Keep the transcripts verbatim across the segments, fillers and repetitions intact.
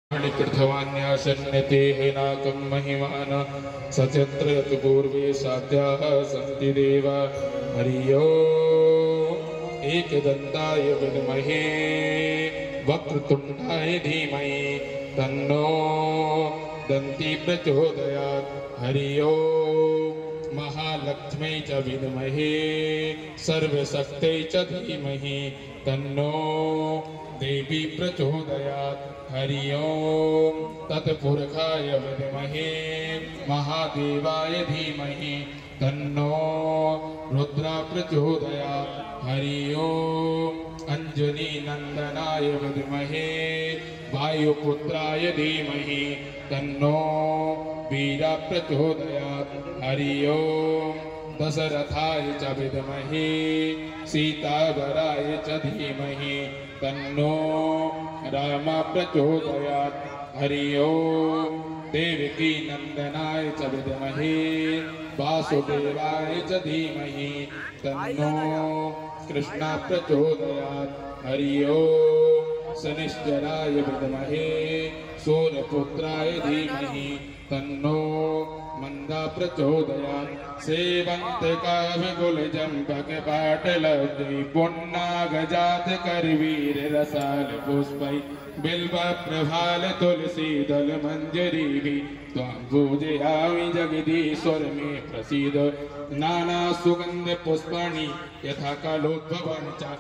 कृतवान्यासन्नते हेनाकं महिमान सचत्र तु पूर्वे साध्याः सन्ति देवा। हरि ओम् एकदन्ताय विद्महे वक्रतुण्डाय धीमहि तन्नो दन्ती प्रचोदयात्। हरि ओम् महालक्ष्म्यै च विद्महे सर्वशक्त्यै च धीमहि तन्नो देवी प्रचोदयात्। हरि ओम् तत्पुरुषाय विद्महे महादेवाय धीमहि तन्नो रुद्र प्रचोदयात्। हरि ओम् अंजनी नंदनाय विद्महे वायुपुत्राय धीमहि तन्नो वीर प्रचोदयात्। हरि ओम् दशरथाय च विद्महे सीतावराय च धीमहि तन्नो राम प्रचोदयात्। हरि ओम् देवकी नंदनाय च विद्महे वासुदेवाय च धीमहि तन्नो कृष्ण प्रचोदयात्। हरि ओम् शनिश्चराय विद्महे सूर्यपुत्राय धीमहि तन्नो मंदा प्रचोदयात्। सेवंत काव्यकुल चंपक पाटलब्धि पुन्नागजात करवीर रसाल पुष्पै बिल्व प्रभाल तुलसी दल मंजरी त्वां पूजयामि जगदीश्वर मे प्रसीद। नाना सुगंध पुष्पाणि यथा कालोद्भवानि च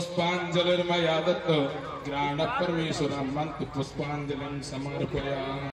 पुष्पांजलिर्मया दत्त ग्राण परमेश्वरं मंत्र पुष्पांजलिं समर्पयामि।